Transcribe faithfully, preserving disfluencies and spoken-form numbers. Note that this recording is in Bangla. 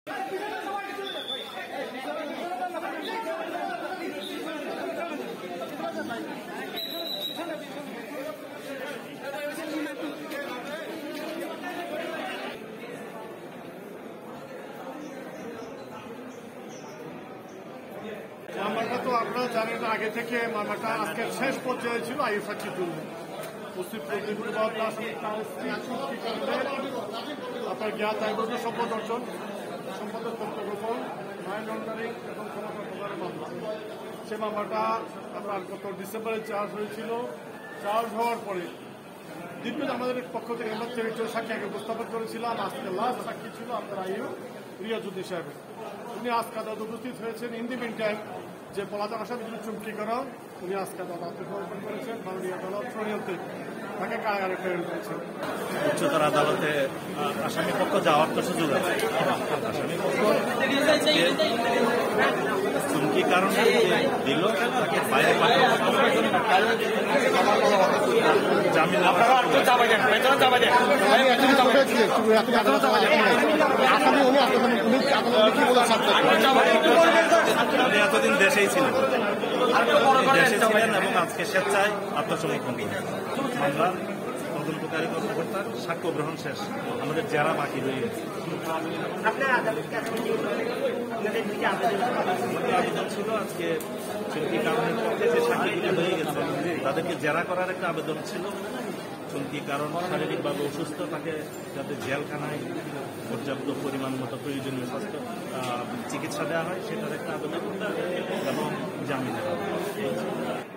মামলাটা তো আপনারা জানেন আগে থেকে মামলাটা আজকে শেষ পর্যায়ে ছিল আইএসআরটির জন্য আপনার জ্ঞাত আইবর্গ সম্পদ অর্জন সম্পদের তথ্য গোপন মানি লন্ডারিং এবং ক্ষমতা প্রদানের মামলা সে মামলাটা আপনার গত ডিসেম্বরে চার্জ হয়েছিল। চার্জ হওয়ার পরে দীর্ঘদিন আমাদের পক্ষ থেকে আমরা টেরিটরি সাক্ষী আগে উপস্থাপন করেছিলাম। আজকে লাস্ট সাক্ষী ছিল আপনার আইউ রিয়াজুদ্দিন সাহেব। উনি আজকে আদালত উপস্থিত হয়েছেন। ইন দি মিন টাইম যে পলাতক আসামিগুলো চুক্তিকরণ উনি আজকে আদালত সমর্পণ করেছেন। মাননীয় আদালত শরীয়তে তাকে কারাগারে প্রেরণ করেছেন। উচ্চতর আদালতে আসামি পক্ষ যাওয়ার তো সুযোগ আছে। আসামি পক্ষ চুমকি কারণে দিল তাকে বাইরে জামিন উনি এতদিন দেশেই ছিলেন দেশে ছিলেন এবং আজকে স্বেচ্ছায় আত্মসমর্পণ করেন। মামলা তদন্তকারী কর্মকর্তার সাক্ষ্য গ্রহণ শেষ, আমাদের যারা বাকি রয়ে গেছে। আবেদন ছিল আজকে চুমকি কারণের পক্ষে যে সাক্ষীগুলো হয়ে গেছে তাদেরকে জেরা করার একটা আবেদন ছিল। চুমকি কারণ শারীরিকভাবে অসুস্থ, তাকে যাতে জেলখানায় পর্যাপ্ত পরিমাণ মতো প্রয়োজনীয় স্বাস্থ্য চিকিৎসা দেওয়া হয় সেটার একটা আবেদন এবং জামিন দেওয়া হয়।